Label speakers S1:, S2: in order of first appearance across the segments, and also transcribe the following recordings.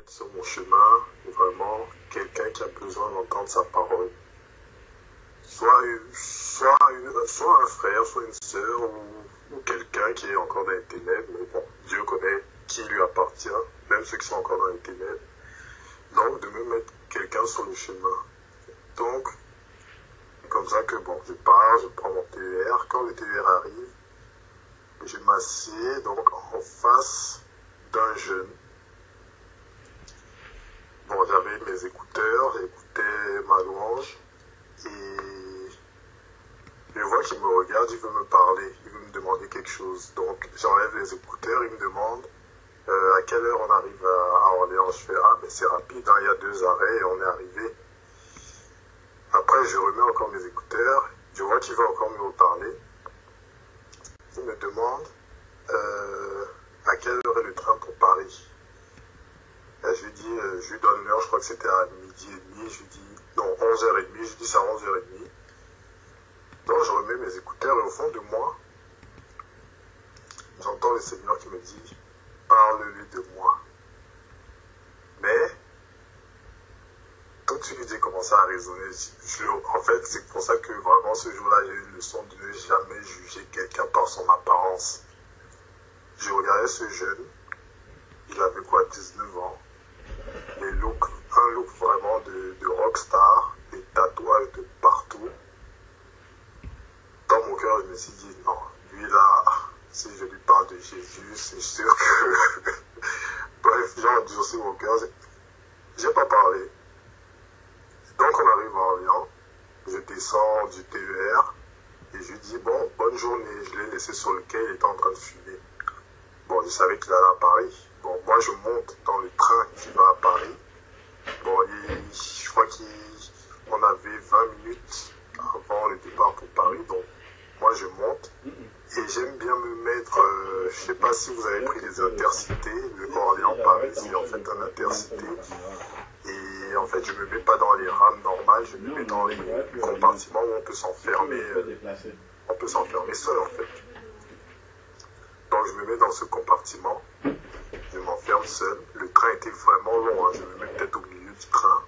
S1: sur mon chemin, vraiment quelqu'un qui a besoin d'entendre sa parole. Soit un frère, soit une sœur, ou quelqu'un qui est encore dans les ténèbres, mais bon, Dieu connaît qui lui appartient, même ceux qui sont encore dans les ténèbres. Donc, de me mettre quelqu'un sur le chemin. Donc, c'est comme ça que, bon, je pars, je prends mon TER. Quand le TER arrive, je m'assieds donc en face d'un jeune. Bon, j'avais mes écouteurs, j'écoutais ma louange, et je vois qu'il me regarde, il veut me parler, il veut me demander quelque chose. Donc, j'enlève les écouteurs, il me demande à quelle heure on arrive à Orléans. Je fais, ah, mais c'est rapide, hein, il y a 2 arrêts et on est arrivé. Après, je remets encore mes écouteurs, je vois qu'il va encore me reparler. Il me demande à quelle heure est le train pour Paris. Et je lui dis, je lui donne l'heure, je crois que c'était à 12h30, je lui dis, non, 11h30, je lui dis c'est à 11h30. Donc je remets mes écouteurs et au fond de moi, j'entends le Seigneur qui me dit, parle-lui de moi. Mais, tout de suite, j'ai commencé à raisonner. En fait, c'est pour ça que vraiment ce jour-là, j'ai eu le leçon de ne jamais juger quelqu'un par son apparence. Je regardais ce jeune, il avait quoi, 19 ans, un look vraiment de rockstar, des tatouages de partout. Dans mon cœur, je me suis dit, non, lui là, si je lui parle de Jésus, c'est sûr que... Bref, j'ai endurci mon cœur, j'ai pas parlé. Donc on arrive à Orléans, je descends du TER, et je lui dis, bon, bonne journée, je l'ai laissé sur le quai, il était en train de fumer. Bon, je savais qu'il allait à Paris. Bon, moi je monte dans le train qui va à Paris. Bon, je crois qu'on avait 20 minutes avant le départ pour Paris, donc moi je monte. Et j'aime bien me mettre, je sais pas si vous avez pris les intercités, le Orléans-Paris, c'est en fait un intercité. Et en fait, je me mets pas dans les rames normales, je me mets dans les compartiments où on peut s'enfermer seul en fait. Donc je me mets dans ce compartiment, je m'enferme seul. Le train était vraiment long, hein. Je me mets peut-être au milieu du train.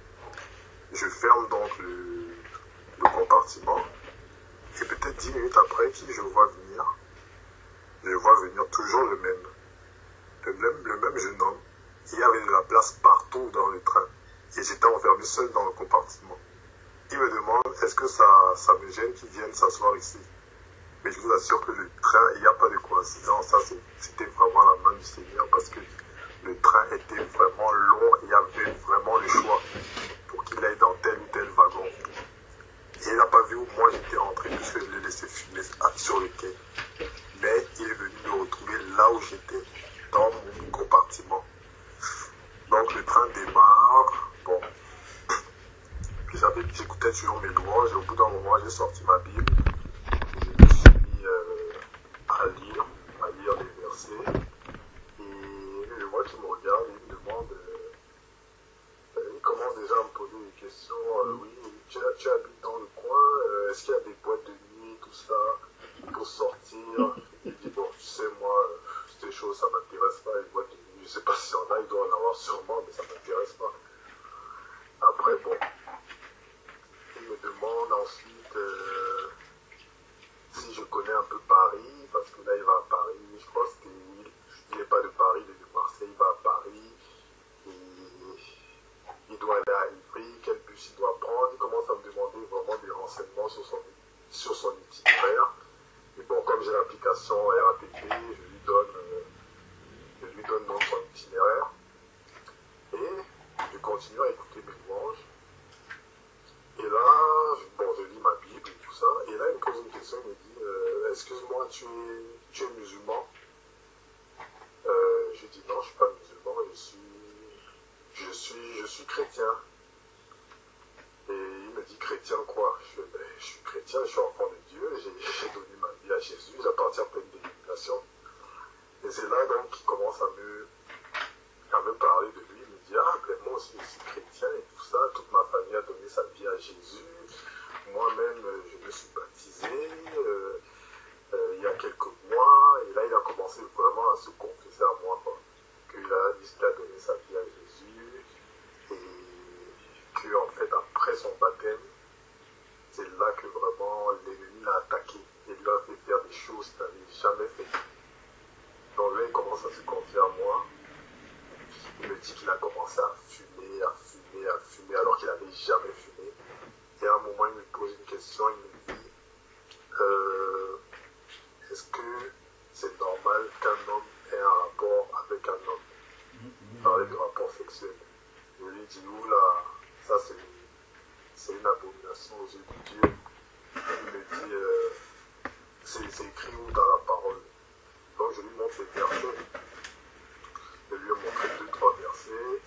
S1: Je ferme donc le compartiment. Et peut-être 10 minutes après, qui je vois venir? Je vois venir toujours le même jeune homme. Il y avait de la place partout dans le train. Et j'étais enfermé seul dans le compartiment. Il me demande, est-ce que ça me gêne qu'il vienne s'asseoir ici? Mais je vous assure que le train, il n'y a pas de coïncidence. Ça, c'était vraiment la main du Seigneur parce que le train était vraiment long. Il y avait vraiment le choix pour qu'il aille dans tel ou tel wagon. Et il n'a pas vu où moi j'étais rentré puisque je l'ai laissé fumer sur le quai. Mais il est venu me retrouver là où j'étais, dans mon compartiment. Donc le train démarre. Bon, j'écoutais toujours mes louanges et au bout d'un moment j'ai sorti ma Bible. Je me suis mis à lire les versets. Et je vois qu'il me regarde et il me demande, il commence déjà à me poser des questions. Oui, tu habites dans le coin, est-ce qu'il y a des boîtes de nuit, tout ça, pour sortir? Il dit, bon, tu sais, moi, ces choses, ça m'intéresse pas, les boîtes de nuit, je sais pas s'il y en a, il doit en avoir sûrement, mais ça m'intéresse pas. Après, bon, il me demande ensuite si je connais un peu Paris, parce que là, il va à Paris, je crois que il n'est pas de Paris, il est de Marseille, il va à Paris, et il doit aller à Ivry, quel bus il doit prendre. Il commence à me demander vraiment des renseignements sur son itinéraire. Et bon, comme j'ai l'application RATP, je lui donne donc son itinéraire. Et je continue à écouter mes louanges. Et là, je lis ma Bible et tout ça. Et là, il me pose une question, il me dit, excuse-moi, tu es musulman? Je dis non, je ne suis pas musulman, je suis chrétien. Et il me dit, chrétien quoi? Je suis chrétien, je suis enfant de Dieu, j'ai donné ma vie à Jésus, j'appartiens à pleine dénomination. Et c'est là donc qu'il commence à me parler de lui, il me dit, ah ben moi aussi je suis chrétien et tout ça, toute ma famille a donné sa vie à Jésus, moi-même je me suis baptisé il y a quelques mois, et là il a commencé vraiment à se confesser à moi, quoi, qu'il a donné sa vie à Jésus. dis où là, ça c'est une abomination aux yeux de Dieu. Il me dit, c'est écrit où dans la parole. Donc je lui montre les versets. Je lui ai montré 2-3 versets.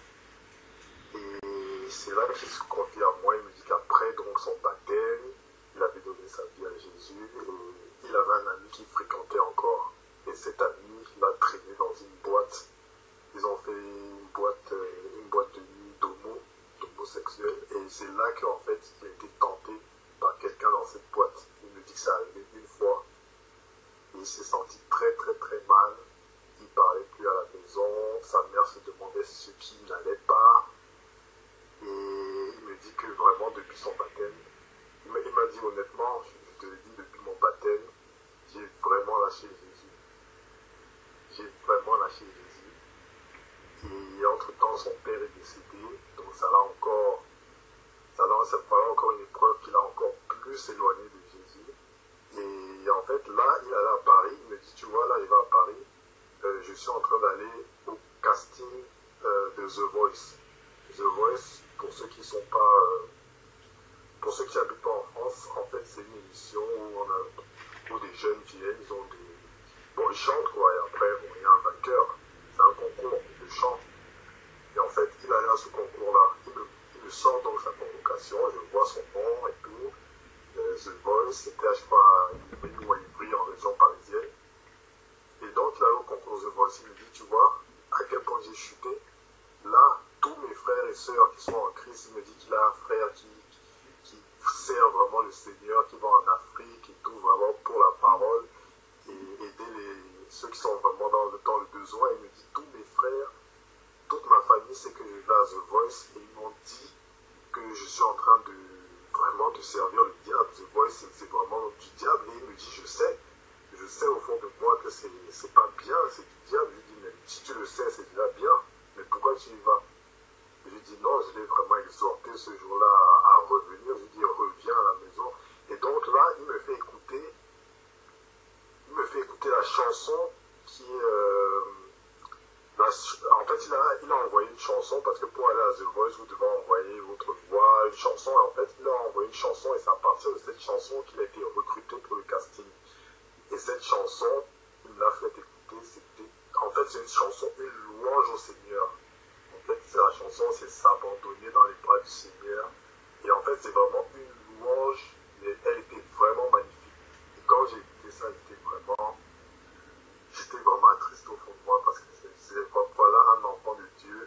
S1: Et c'est là qu'il se confie à moi. Il me dit qu'après donc son baptême, il avait donné sa vie à Jésus. Et il avait un ami qui fréquentait encore. Et cet ami l'a traîné dans une boîte. Ils ont fait une boîte de nuit d'homosexuels. Et c'est là qu'en fait, il a été tenté par quelqu'un dans cette boîte. Il me dit que ça arrivé une fois. Et il s'est senti très très très mal. Il ne parlait plus à la maison. Sa mère se demandait ce qui n'allait pas. Et il me dit que vraiment depuis son baptême, il m'a dit honnêtement, je te le dis, depuis mon baptême, j'ai vraiment lâché Jésus. J'ai vraiment lâché Jésus. Et entre-temps, son père est décédé. Donc ça l'a encore une épreuve qui l'a encore plus éloigné de Jésus. Et en fait, là, il allait à Paris. Il me dit, tu vois, là, il va à Paris. Je suis en train d'aller au casting de The Voice. The Voice, pour ceux qui sont pas, pour ceux qui habitent pas en France, en fait, c'est une émission où des jeunes viennent, ils chantent quoi, et après, il y a un vainqueur. C'est un concours de chant. Et en fait, il allait à ce concours-là. Il me sort donc sa convocation, je vois son nom et tout. The Voice, c'était, je crois, à Ivry, en région parisienne. Et donc, là, au concours The Voice, il me dit, tu vois, à quel point j'ai chuté. Là, tous mes frères et sœurs qui sont en Christ, il me dit qu'il a un frère qui sert vraiment le Seigneur, qui va en Afrique et tout, vraiment pour la parole, et aider ceux qui sont vraiment dans le besoin. Il me dit, tous mes frères, toute ma famille sait que je vais à The Voice, et ils m'ont dit que je suis en train de vraiment de servir le diable. The Voice, c'est vraiment du diable. Et il me dit, je sais au fond de moi que c'est pas bien, c'est du diable. Je lui dis, mais si tu le sais, c'est déjà bien, mais pourquoi tu y vas? Je lui dis, non, je l'ai vraiment exhorté ce jour-là à revenir. Je lui dis, reviens à la maison. Et donc là, il me fait écouter la chanson qui en fait, il a envoyé une chanson parce que pour aller à The Voice, vous devez envoyer votre voix, une chanson. Et en fait, il a envoyé une chanson et c'est à partir de cette chanson qu'il a été recruté pour le casting. Et cette chanson, il me l'a fait écouter. En fait, c'est une chanson, une louange au Seigneur. En fait, la chanson, c'est s'abandonner dans les bras du Seigneur. Et en fait, c'est vraiment une louange, mais elle était vraiment magnifique. Et quand j'ai écouté ça, j'étais vraiment attristé au fond de moi parce que voilà un enfant de Dieu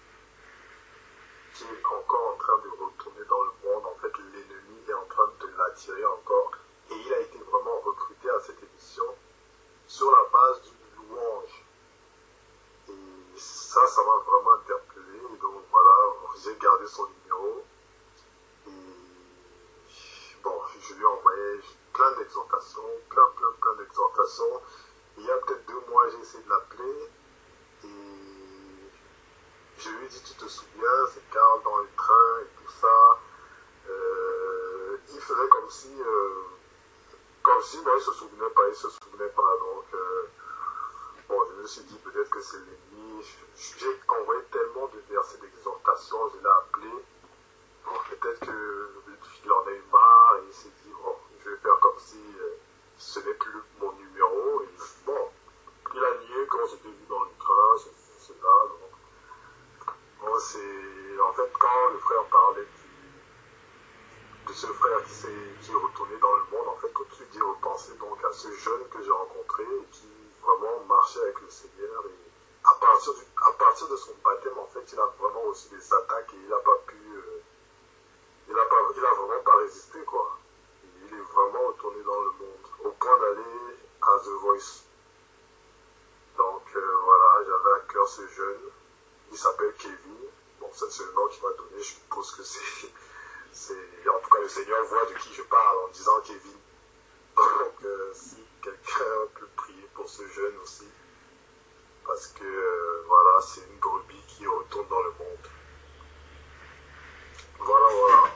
S1: qui est encore en train de retourner dans le monde. En fait, l'ennemi est en train de l'attirer encore. Et il a été vraiment recruté à cette émission sur la base d'une louange. Et ça m'a vraiment interpellé. Et donc voilà, j'ai gardé son numéro. Et bon, je lui ai envoyé plein d'exhortations, plein d'exhortations. Il y a peut-être 2 mois, j'ai essayé de l'appeler. Et je lui ai dit, tu te souviens, c'est Karl dans le train et tout ça. Il faisait comme si non, il se souvenait pas. Donc, bon, je me suis dit peut-être que c'est l'ennemi. J'ai envoyé tellement de versets d'exhortation, je l'ai appelé. Bon, peut-être qu'il en a eu marre et il s'est dit, bon, je vais faire comme si ce n'est plus mon numéro. Et bon, il a nié quand j'étais vu dans le train, c'est là. Donc, bon, c'est en fait quand le frère parlait de ce frère qui est retourné dans le monde, en fait, tout de suite j'ai repensé donc à ce jeune que j'ai rencontré et qui vraiment marchait avec le Seigneur. Et à partir de son baptême, en fait, il a vraiment reçu des attaques et il n'a pas pu, il a vraiment pas résisté, quoi. Il est vraiment retourné dans le monde, au point d'aller à The Voice. Donc voilà, j'avais à cœur ce jeune, il s'appelle Kevin. Bon, c'est le nom qu'il m'a donné, je suppose que en tout cas le Seigneur voit de qui je parle en disant Kevin. Donc si quelqu'un peut prier pour ce jeune aussi, parce que voilà, c'est une brebis qui retourne dans le monde. Voilà.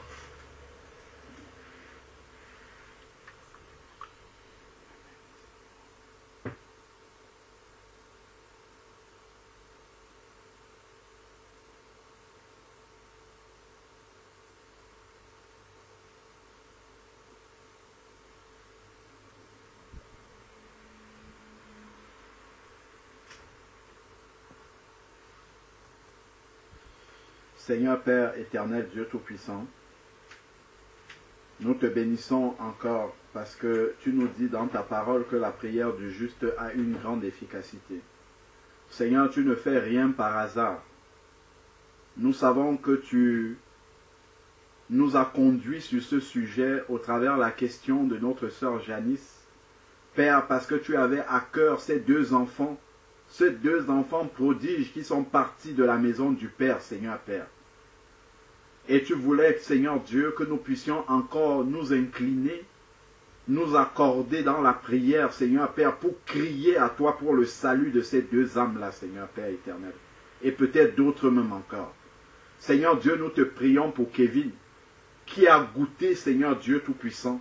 S2: Seigneur Père éternel, Dieu Tout-Puissant, nous te bénissons encore parce que tu nous dis dans ta parole que la prière du juste a une grande efficacité. Seigneur, tu ne fais rien par hasard. Nous savons que tu nous as conduits sur ce sujet au travers la question de notre sœur Janice. Père, parce que tu avais à cœur ces deux enfants prodiges qui sont partis de la maison du Père, Seigneur Père. Et tu voulais, Seigneur Dieu, que nous puissions encore nous incliner, nous accorder dans la prière, Seigneur Père, pour crier à toi pour le salut de ces deux âmes-là, Seigneur Père éternel. Et peut-être d'autres même encore. Seigneur Dieu, nous te prions pour Kevin, qui a goûté, Seigneur Dieu Tout-Puissant,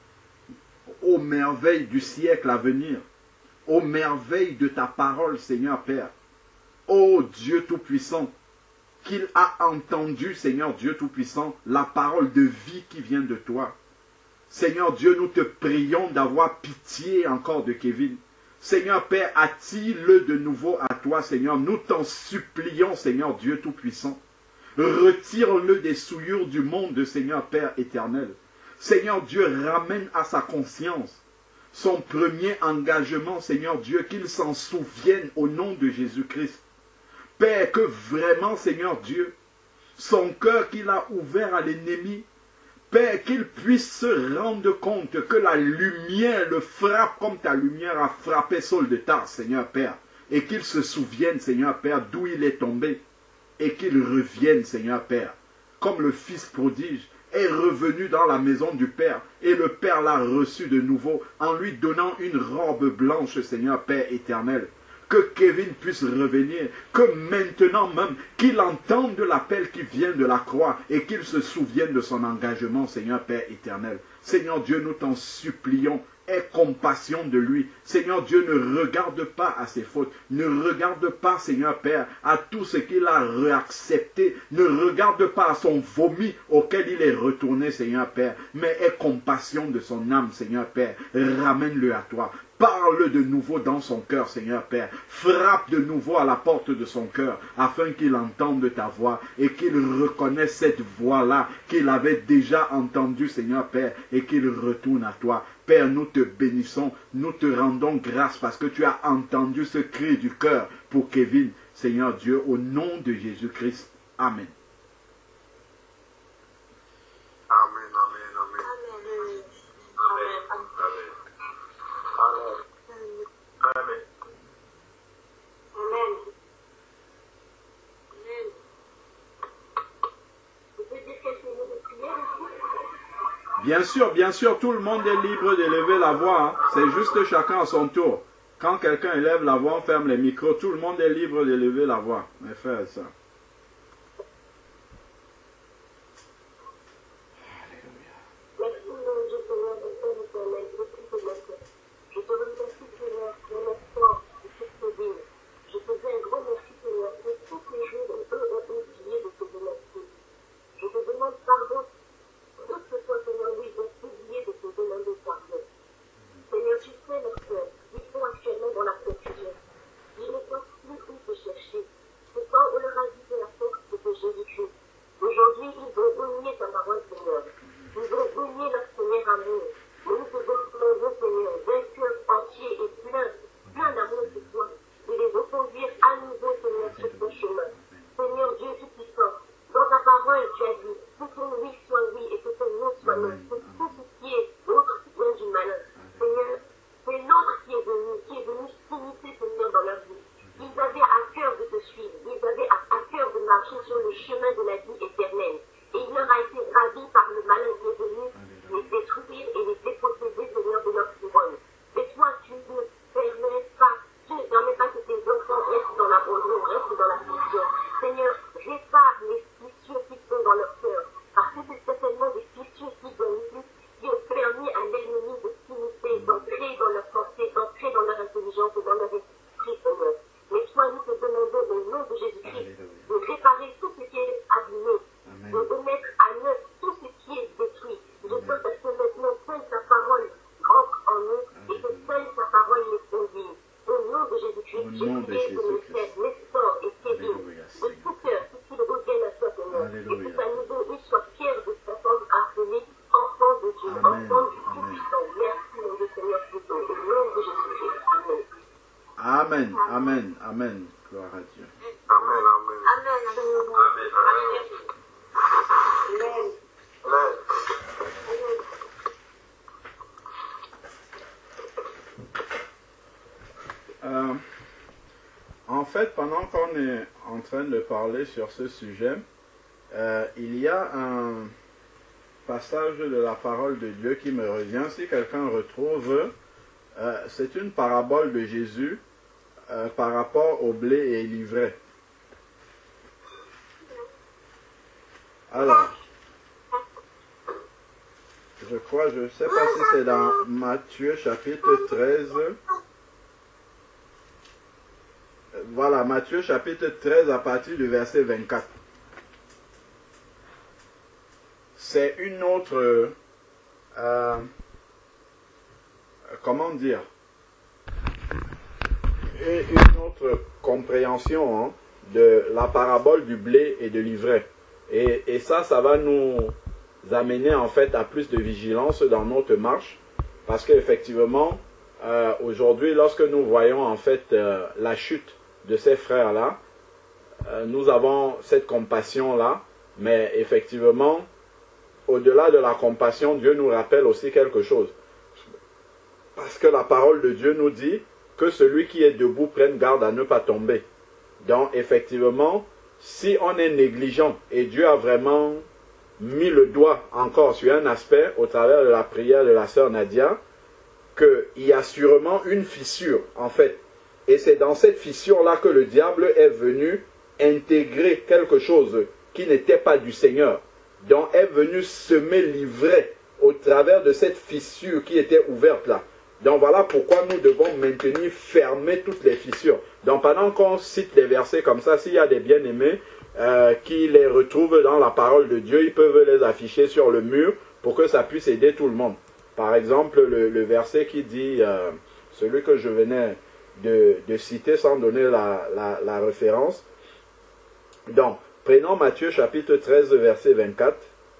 S2: aux merveilles du siècle à venir, aux merveilles de ta parole, Seigneur Père. Ô Dieu Tout-Puissant, qu'il a entendu, Seigneur Dieu Tout-Puissant, la parole de vie qui vient de toi. Seigneur Dieu, nous te prions d'avoir pitié encore de Kevin. Seigneur Père, attire-le de nouveau à toi, Seigneur. Nous t'en supplions, Seigneur Dieu Tout-Puissant. Retire-le des souillures du monde, Seigneur Père éternel. Seigneur Dieu, ramène à sa conscience son premier engagement, Seigneur Dieu, qu'il s'en souvienne au nom de Jésus-Christ. Père, que vraiment, Seigneur Dieu, son cœur qu'il a ouvert à l'ennemi, Père, qu'il puisse se rendre compte que la lumière le frappe comme ta lumière a frappé Saul de Tarse, Seigneur Père, et qu'il se souvienne, Seigneur Père, d'où il est tombé, et qu'il revienne, Seigneur Père, comme le Fils prodige est revenu dans la maison du Père, et le Père l'a reçu de nouveau, en lui donnant une robe blanche, Seigneur Père éternel. Que Kevin puisse revenir, que maintenant même, qu'il entende l'appel qui vient de la croix, et qu'il se souvienne de son engagement, Seigneur Père éternel. Seigneur Dieu, nous t'en supplions, aie compassion de lui. Seigneur Dieu, ne regarde pas à ses fautes. Ne regarde pas, Seigneur Père, à tout ce qu'il a réaccepté. Ne regarde pas à son vomi auquel il est retourné, Seigneur Père. Mais aie compassion de son âme, Seigneur Père. Ramène-le à toi. Parle de nouveau dans son cœur, Seigneur Père. Frappe de nouveau à la porte de son cœur, afin qu'il entende ta voix et qu'il reconnaisse cette voix-là qu'il avait déjà entendue, Seigneur Père, et qu'il retourne à toi. Père, nous te bénissons, nous te rendons grâce parce que tu as entendu ce cri du cœur pour Kevin, Seigneur Dieu, au nom de Jésus-Christ. Amen.
S1: Amen, amen, amen. Amen. Amen. Amen.
S3: Amen. Amen. Vous pouvez dire quelques mots de prière aussi?
S2: Bien sûr, tout le monde est libre de lever la voix. Hein. C'est juste chacun à son tour. Quand quelqu'un élève la voix, on ferme les micros. Tout le monde est libre de lever la voix. Mais fais ça.
S3: Merci, mon Dieu, Seigneur, de ton éternel, je prie pour notre Père. Je te remercie, Seigneur, pour notre corps, pour toute ce vie. Je te dis un grand merci, Seigneur, pour tous les jours où eux ont oublié de te remercier. Je te demande pardon pour tout ce que, Seigneur, oui, ils ont oublié de te demander pardon. Seigneur, tu sais leur cœur. Ils sont actuellement dans la confusion. Ils ne savent plus où te chercher. Pourtant, on leur a dit que la force, c'était Jésus-Christ. Aujourd'hui, ils ont renié ta parole, Seigneur. Ils ont renié leur Seigneur amour. Mais nous te demandons, Seigneur, d'un cœur entier et plein d'amour pour toi, de les reconduire à nouveau, Seigneur, sur ton chemin. Seigneur Dieu Tout-Puissant, dans ta parole, tu as dit, que ton oui soit oui et que ton non soit non. Que tout ce qui est autre vient du malin. Seigneur, c'est l'autre qui est venu s'immiscer, Seigneur, dans leur vie. Ils avaient à cœur de te suivre. Ils avaient à cœur de marcher sur le chemin de la vie éternelle. Et il leur a été ravi par le malin qui est venu les détruire et les déposséder, Seigneur, de leur couronne. Et toi, tu ne permets pas, tu ne permets pas que tes enfants restent dans l'abandon, restent dans la fissure. Seigneur, répare les fissures qui sont dans leur cœur. Parce que c'est certainement des fissures qui ont permis à l'ennemi de s'immiscer, d'entrer dans leur pensée, d'entrer dans leur intelligence et dans leur esprit, Seigneur. Mais toi, nous te demandons au nom de Jésus-Christ de réparer tout ce qui est abîmé, de remettre à neuf tout ce qui est détruit. Je prie parce que maintenant, seule ta parole rentre en nous et que seule ta parole les conduise. Au nom de Jésus-Christ, j'ai prié que mes frères Nestor et Kevin, de tout cœur, qu'ils reviennent à toi, Seigneur.
S2: Gloire à Dieu.
S1: Amen, amen.
S3: Amen. Amen. Amen.
S1: Amen.
S2: En fait, pendant qu'on est en train de parler sur ce sujet, il y a un passage de la parole de Dieu qui me revient. Si quelqu'un retrouve, c'est une parabole de Jésus par rapport au blé et l'ivraie. Alors, je crois, je ne sais pas si c'est dans Matthieu chapitre 13. Voilà, Matthieu chapitre 13 à partir du verset 24. C'est une autre, comment dire, une autre compréhension de la parabole du blé et de l'ivraie. Et ça va nous amener en fait à plus de vigilance dans notre marche, parce qu'effectivement, aujourd'hui, lorsque nous voyons en fait la chute de ces frères-là, nous avons cette compassion-là, mais effectivement, au-delà de la compassion, Dieu nous rappelle aussi quelque chose. Parce que la parole de Dieu nous dit que celui qui est debout prenne garde à ne pas tomber. Donc, effectivement, si on est négligent, et Dieu a vraiment mis le doigt encore sur un aspect au travers de la prière de la sœur Nadia, qu'il y a sûrement une fissure, en fait. Et c'est dans cette fissure-là que le diable est venu intégrer quelque chose qui n'était pas du Seigneur. Donc est venu semer l'ivraie au travers de cette fissure qui était ouverte là. Donc voilà pourquoi nous devons maintenir fermées toutes les fissures. Donc pendant qu'on cite des versets comme ça, s'il y a des bien-aimés qui les retrouvent dans la parole de Dieu, ils peuvent les afficher sur le mur pour que ça puisse aider tout le monde. Par exemple, le verset qui dit, celui que je venais de citer sans donner la référence. Donc, prenons Matthieu chapitre 13, verset 24,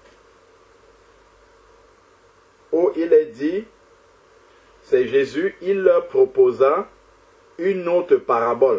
S2: où il est dit, c'est Jésus, il leur proposa une autre parabole.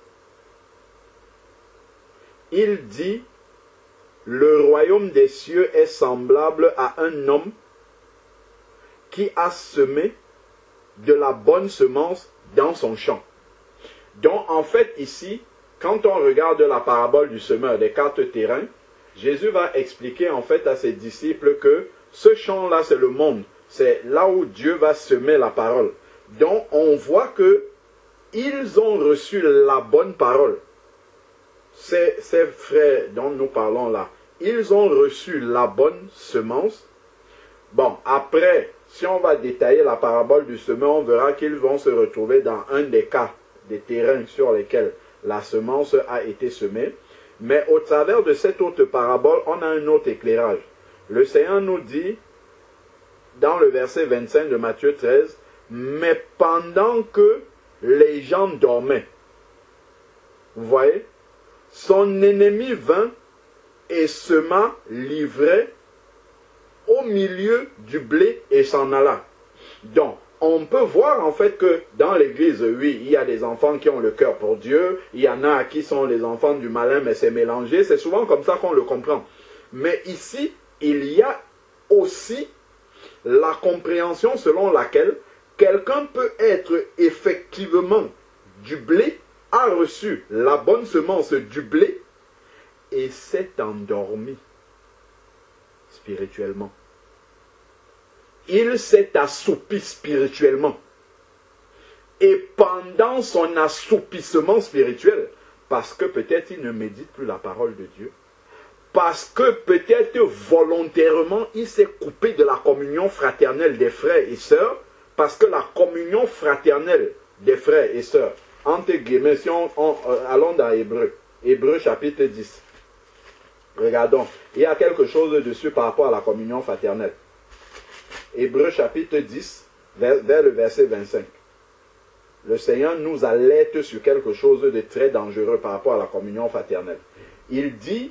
S2: Il dit, le royaume des cieux est semblable à un homme qui a semé de la bonne semence dans son champ. Donc en fait ici, quand on regarde la parabole du semeur des 4 terrains, Jésus va expliquer en fait à ses disciples que ce champ-là c'est le monde, c'est là où Dieu va semer la parole. Donc on voit que ils ont reçu la bonne parole. Ces frères dont nous parlons là, ils ont reçu la bonne semence. Bon, après, si on va détailler la parabole du semeur, on verra qu'ils vont se retrouver dans un des cas des terrains sur lesquels la semence a été semée. Mais au travers de cette autre parabole, on a un autre éclairage. Le Seigneur nous dit, dans le verset 25 de Matthieu 13, « Mais pendant que les gens dormaient, vous voyez, son ennemi vint et sema l'ivraie au milieu du blé et s'en alla. » Donc, on peut voir en fait que dans l'église, oui, il y a des enfants qui ont le cœur pour Dieu, il y en a qui sont les enfants du malin, mais c'est mélangé, c'est souvent comme ça qu'on le comprend. Mais ici, il y a aussi la compréhension selon laquelle quelqu'un peut être effectivement du blé, a reçu la bonne semence du blé et s'est endormi spirituellement. Il s'est assoupi spirituellement. Et pendant son assoupissement spirituel, parce que peut-être il ne médite plus la parole de Dieu, parce que peut-être volontairement il s'est coupé de la communion fraternelle des frères et sœurs, parce que la communion fraternelle des frères et sœurs, entre guillemets, si allons dans Hébreux chapitre 10. Regardons, il y a quelque chose dessus par rapport à la communion fraternelle. Hébreux chapitre 10, vers le verset 25. Le Seigneur nous alerte sur quelque chose de très dangereux par rapport à la communion fraternelle. Il dit,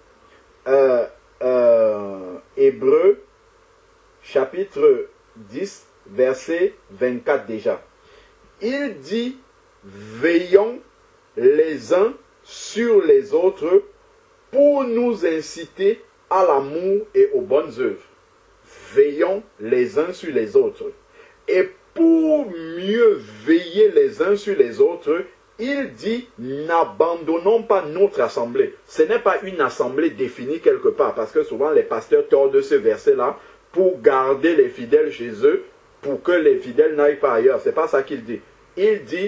S2: Hébreux chapitre 10, verset 24 déjà. Il dit, veillons les uns sur les autres pour nous inciter à l'amour et aux bonnes œuvres. Veillons les uns sur les autres. Et pour mieux veiller les uns sur les autres, il dit, n'abandonnons pas notre assemblée. Ce n'est pas une assemblée définie quelque part, parce que souvent les pasteurs tordent ce verset-là pour garder les fidèles chez eux, pour que les fidèles n'aillent pas ailleurs. Ce n'est pas ça qu'il dit. Il dit,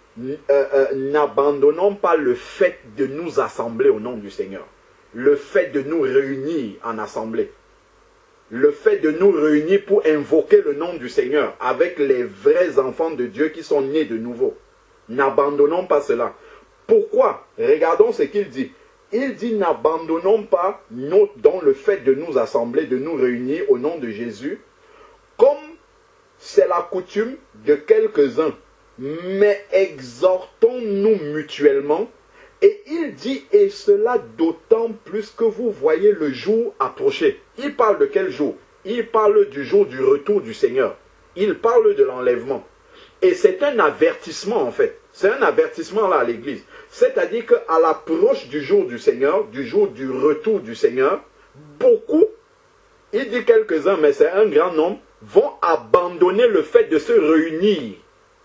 S2: n'abandonnons pas le fait de nous assembler au nom du Seigneur. Le fait de nous réunir en assemblée. Le fait de nous réunir pour invoquer le nom du Seigneur avec les vrais enfants de Dieu qui sont nés de nouveau. N'abandonnons pas cela. Pourquoi? Regardons ce qu'il dit. Il dit n'abandonnons pas dans le fait de nous assembler, de nous réunir au nom de Jésus, comme c'est la coutume de quelques-uns, mais exhortons-nous mutuellement. Et il dit, et cela d'autant plus que vous voyez le jour approcher. Il parle de quel jour? Il parle du jour du retour du Seigneur. Il parle de l'enlèvement. Et c'est un avertissement en fait. C'est un avertissement là à l'église. C'est-à-dire qu'à l'approche du jour du Seigneur, du jour du retour du Seigneur, beaucoup, il dit quelques-uns, mais c'est un grand nombre, vont abandonner le fait de se réunir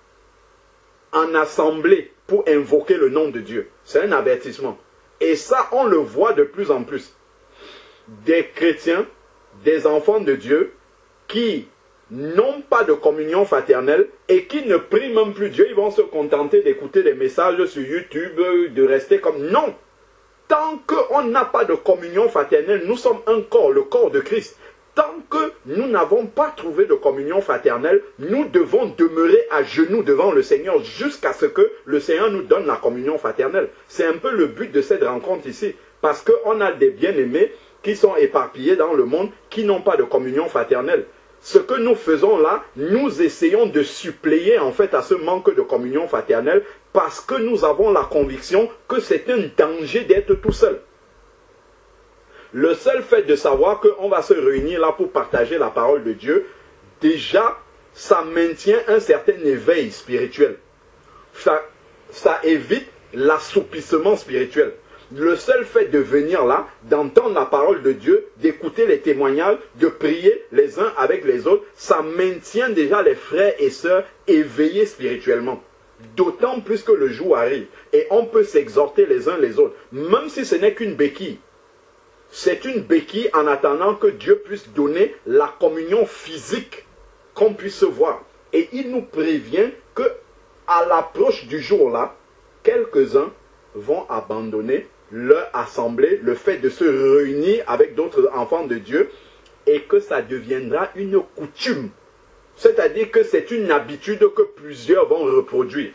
S2: en assemblée pour invoquer le nom de Dieu. C'est un avertissement. Et ça, on le voit de plus en plus. Des chrétiens, des enfants de Dieu, qui n'ont pas de communion fraternelle et qui ne prient même plus Dieu. Ils vont se contenter d'écouter des messages sur YouTube, de rester comme... Non! Tant qu'on n'a pas de communion fraternelle, nous sommes un corps, le corps de Christ. Tant que nous n'avons pas trouvé de communion fraternelle, nous devons demeurer à genoux devant le Seigneur jusqu'à ce que le Seigneur nous donne la communion fraternelle. C'est un peu le but de cette rencontre ici. Parce qu'on a des bien-aimés qui sont éparpillés dans le monde, qui n'ont pas de communion fraternelle. Ce que nous faisons là, nous essayons de suppléer en fait à ce manque de communion fraternelle parce que nous avons la conviction que c'est un danger d'être tout seul. Le seul fait de savoir qu'on va se réunir là pour partager la parole de Dieu, déjà, ça maintient un certain éveil spirituel. Ça évite l'assoupissement spirituel. Le seul fait de venir là, d'entendre la parole de Dieu, d'écouter les témoignages, de prier les uns avec les autres, ça maintient déjà les frères et sœurs éveillés spirituellement. D'autant plus que le jour arrive. Et on peut s'exhorter les uns les autres. Même si ce n'est qu'une béquille. C'est une béquille en attendant que Dieu puisse donner la communion physique qu'on puisse se voir. Et il nous prévient que à l'approche du jour là, quelques-uns vont abandonner leur assemblée, le fait de se réunir avec d'autres enfants de Dieu, et que ça deviendra une coutume. C'est-à-dire que c'est une habitude que plusieurs vont reproduire.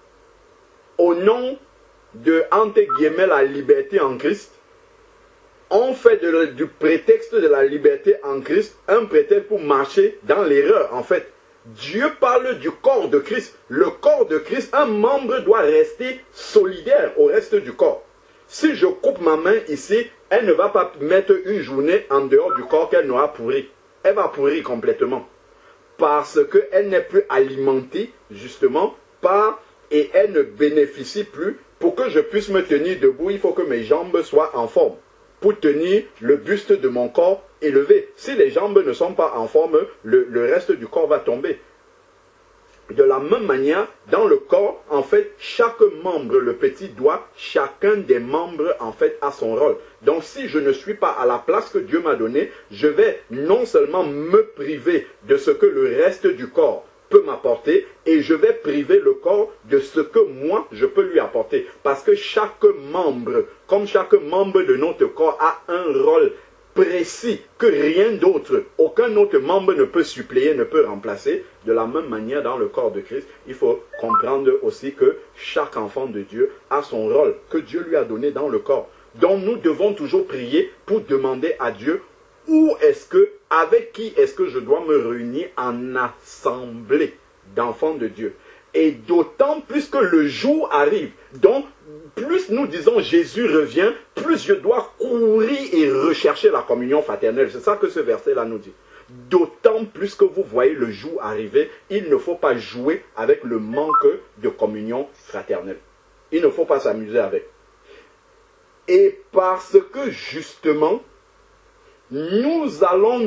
S2: Au nom de, entre guillemets, la liberté en Christ, on fait du prétexte de la liberté en Christ un prétexte pour marcher dans l'erreur, en fait. Dieu parle du corps de Christ. Le corps de Christ, un membre doit rester solidaire au reste du corps. Si je coupe ma main ici, elle ne va pas mettre une journée en dehors du corps qu'elle n'aura pourri. Elle va pourrir complètement. Parce qu'elle n'est plus alimentée, justement, et elle ne bénéficie plus. Pour que je puisse me tenir debout, il faut que mes jambes soient en forme. Pour tenir le buste de mon corps élevé. Si les jambes ne sont pas en forme, le reste du corps va tomber. De la même manière, dans le corps, en fait, chaque membre, le petit doigt, chacun des membres, en fait, a son rôle. Donc, si je ne suis pas à la place que Dieu m'a donnée, je vais non seulement me priver de ce que le reste du corps peut m'apporter, et je vais priver le corps de ce que moi, je peux lui apporter. Parce que chaque membre, comme chaque membre de notre corps, a un rôle précis que rien d'autre, aucun autre membre ne peut suppléer, ne peut remplacer. De la même manière, dans le corps de Christ, il faut comprendre aussi que chaque enfant de Dieu a son rôle que Dieu lui a donné dans le corps. Donc nous devons toujours prier pour demander à Dieu où est-ce que, avec qui est-ce que je dois me réunir en assemblée d'enfants de Dieu. Et d'autant plus que le jour arrive. Donc, plus nous disons Jésus revient, plus je dois courir et rechercher la communion fraternelle. C'est ça que ce verset-là nous dit. D'autant plus que vous voyez le jour arriver, il ne faut pas jouer avec le manque de communion fraternelle. Il ne faut pas s'amuser avec. Et parce que justement, nous allons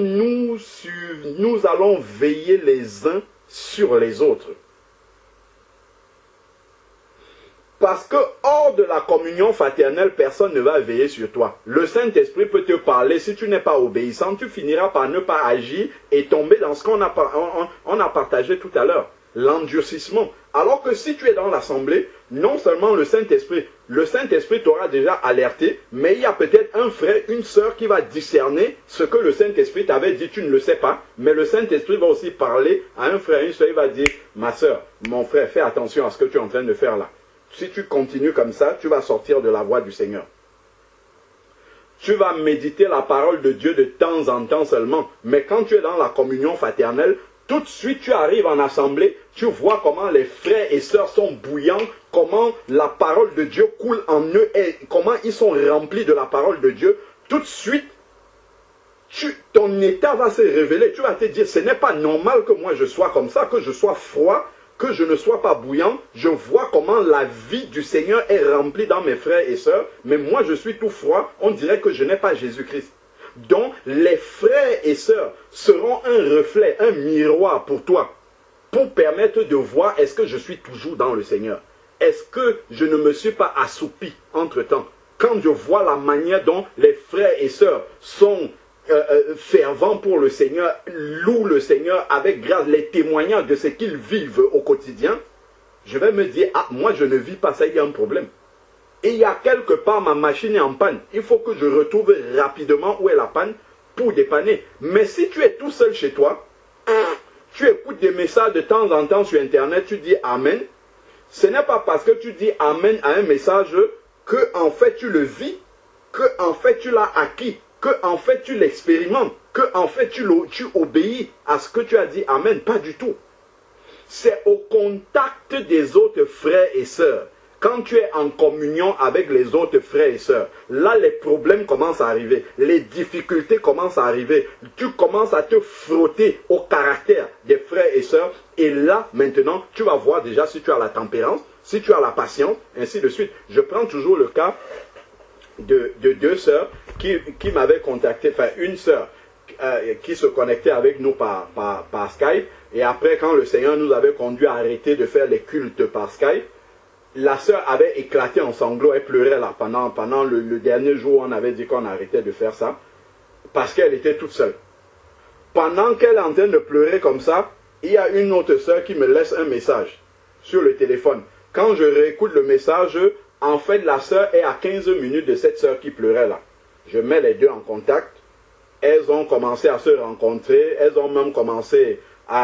S2: veiller les uns sur les autres. Parce que hors de la communion fraternelle, personne ne va veiller sur toi. Le Saint-Esprit peut te parler, si tu n'es pas obéissant, tu finiras par ne pas agir et tomber dans ce qu'on a partagé tout à l'heure, l'endurcissement. Alors que si tu es dans l'assemblée, non seulement le Saint-Esprit t'aura déjà alerté, mais il y a peut-être un frère, une sœur qui va discerner ce que le Saint-Esprit t'avait dit, tu ne le sais pas, mais le Saint-Esprit va aussi parler à un frère, une sœur, il va dire, ma sœur, mon frère, fais attention à ce que tu es en train de faire là. Si tu continues comme ça, tu vas sortir de la voie du Seigneur. Tu vas méditer la parole de Dieu de temps en temps seulement. Mais quand tu es dans la communion fraternelle, tout de suite tu arrives en assemblée, tu vois comment les frères et sœurs sont bouillants, comment la parole de Dieu coule en eux et comment ils sont remplis de la parole de Dieu. Tout de suite, ton état va se révéler. Tu vas te dire, ce n'est pas normal que moi je sois comme ça, que je sois froid, que je ne sois pas bouillant. Je vois comment la vie du Seigneur est remplie dans mes frères et sœurs, mais moi je suis tout froid, on dirait que je n'ai pas Jésus-Christ. Donc les frères et sœurs seront un reflet, un miroir pour toi, pour permettre de voir est-ce que je suis toujours dans le Seigneur. Est-ce que je ne me suis pas assoupi entre-temps? Quand je vois la manière dont les frères et sœurs sont fervents pour le Seigneur, louent le Seigneur avec grâce, les témoignages de ce qu'ils vivent au quotidien, je vais me dire, ah, moi je ne vis pas ça, il y a un problème. Et il y a quelque part, ma machine est en panne. Il faut que je retrouve rapidement où est la panne pour dépanner. Mais si tu es tout seul chez toi, tu écoutes des messages de temps en temps sur Internet, tu dis Amen. Ce n'est pas parce que tu dis Amen à un message que en fait tu le vis, que en fait tu l'as acquis, que en fait tu l'expérimentes, que en fait tu obéis à ce que tu as dit Amen. Pas du tout. C'est au contact des autres frères et sœurs. Quand tu es en communion avec les autres frères et sœurs, là les problèmes commencent à arriver, les difficultés commencent à arriver, tu commences à te frotter au caractère des frères et sœurs, et là maintenant tu vas voir déjà si tu as la tempérance, si tu as la patience, ainsi de suite. Je prends toujours le cas de deux sœurs qui m'avaient contacté, enfin une sœur qui se connectait avec nous par Skype, et après quand le Seigneur nous avait conduit à arrêter de faire les cultes par Skype, la sœur avait éclaté en sanglots, elle pleurait là pendant le dernier jour où on avait dit qu'on arrêtait de faire ça, parce qu'elle était toute seule. Pendant qu'elle est en train de pleurer comme ça, il y a une autre sœur qui me laisse un message sur le téléphone. Quand je réécoute le message, en fait la sœur est à 15 minutes de cette sœur qui pleurait là. Je mets les deux en contact, elles ont commencé à se rencontrer, elles ont même commencé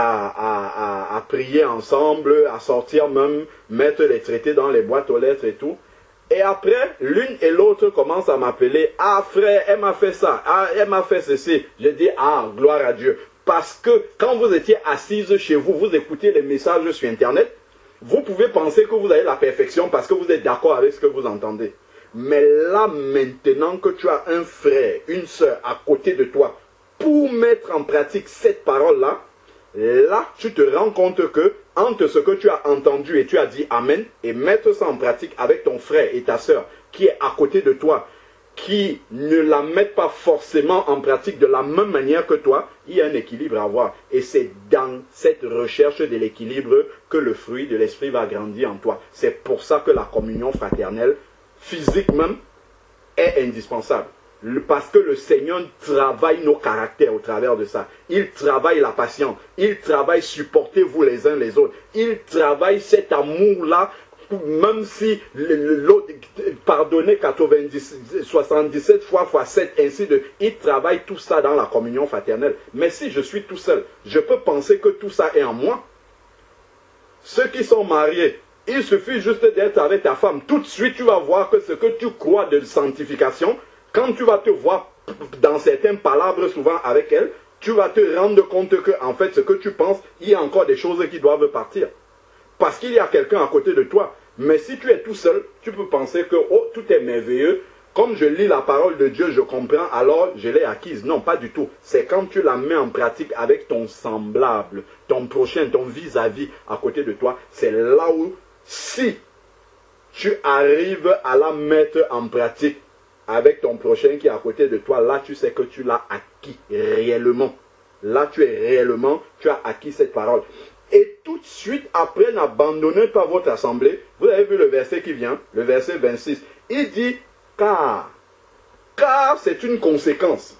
S2: à prier ensemble, à sortir même, mettre les traités dans les boîtes aux lettres et tout. Et après, l'une et l'autre commencent à m'appeler. Ah frère, elle m'a fait ça, ah elle m'a fait ceci. Je dis, ah gloire à Dieu. Parce que quand vous étiez assise chez vous, vous écoutez les messages sur Internet, vous pouvez penser que vous avez la perfection parce que vous êtes d'accord avec ce que vous entendez. Mais là maintenant que tu as un frère, une sœur à côté de toi, pour mettre en pratique cette parole-là, là, tu te rends compte que entre ce que tu as entendu et tu as dit Amen, et mettre ça en pratique avec ton frère et ta sœur qui est à côté de toi, qui ne la mettent pas forcément en pratique de la même manière que toi, il y a un équilibre à avoir. Et c'est dans cette recherche de l'équilibre que le fruit de l'esprit va grandir en toi. C'est pour ça que la communion fraternelle, physique même, est indispensable. Parce que le Seigneur travaille nos caractères au travers de ça. Il travaille la patience. Il travaille supportez-vous les uns les autres. Il travaille cet amour-là, même si l'autre, pardonnez 77 fois x 7, ainsi de... Il travaille tout ça dans la communion fraternelle. Mais si je suis tout seul, je peux penser que tout ça est en moi. Ceux qui sont mariés, il suffit juste d'être avec ta femme. Tout de suite, tu vas voir que ce que tu crois de sanctification, quand tu vas te voir dans certaines palabres souvent avec elle, tu vas te rendre compte que, en fait, ce que tu penses, il y a encore des choses qui doivent partir. Parce qu'il y a quelqu'un à côté de toi. Mais si tu es tout seul, tu peux penser que, oh, tout est merveilleux. Comme je lis la parole de Dieu, je comprends, alors je l'ai acquise. Non, pas du tout. C'est quand tu la mets en pratique avec ton semblable, ton prochain, ton vis-à-vis à côté de toi. C'est là où, si tu arrives à la mettre en pratique avec ton prochain qui est à côté de toi, là tu sais que tu l'as acquis réellement. Là tu as acquis cette parole. Et tout de suite après, n'abandonnez pas votre assemblée. Vous avez vu le verset qui vient, le verset 26. Il dit car. Car c'est une conséquence.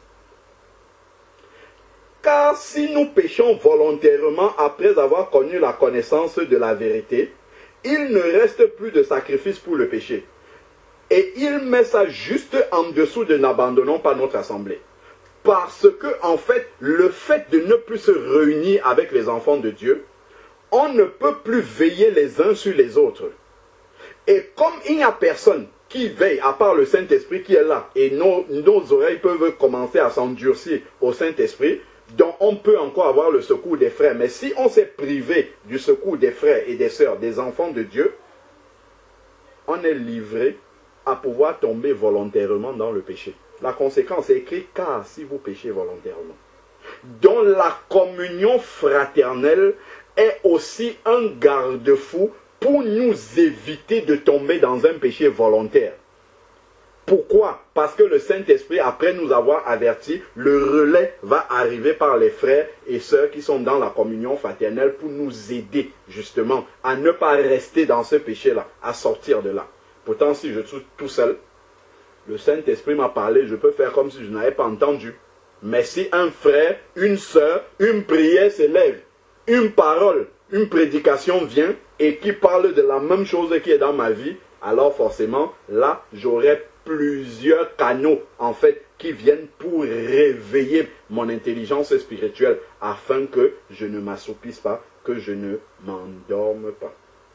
S2: Car si nous péchons volontairement après avoir connu la connaissance de la vérité, il ne reste plus de sacrifice pour le péché. Et il met ça juste en dessous de n'abandonnons pas notre assemblée. Parce que, en fait, le fait de ne plus se réunir avec les enfants de Dieu, on ne peut plus veiller les uns sur les autres. Et comme il n'y a personne qui veille, à part le Saint-Esprit qui est là, et nos oreilles peuvent commencer à s'endurcir au Saint-Esprit, donc on peut encore avoir le secours des frères. Mais si on s'est privé du secours des frères et des sœurs, des enfants de Dieu, on est livré à pouvoir tomber volontairement dans le péché. La conséquence est écrite car si vous péchez volontairement. Donc la communion fraternelle est aussi un garde-fou pour nous éviter de tomber dans un péché volontaire. Pourquoi? Parce que le Saint-Esprit, après nous avoir avertis, le relais va arriver par les frères et sœurs qui sont dans la communion fraternelle pour nous aider justement à ne pas rester dans ce péché-là, à sortir de là. Pourtant, si je suis tout seul, le Saint-Esprit m'a parlé, je peux faire comme si je n'avais pas entendu. Mais si un frère, une sœur, une prière s'élève, une parole, une prédication vient et qui parle de la même chose qui est dans ma vie, alors forcément, là, j'aurai plusieurs canaux, en fait, qui viennent pour réveiller mon intelligence spirituelle afin que je ne m'assoupisse pas, que je ne m'endorme pas.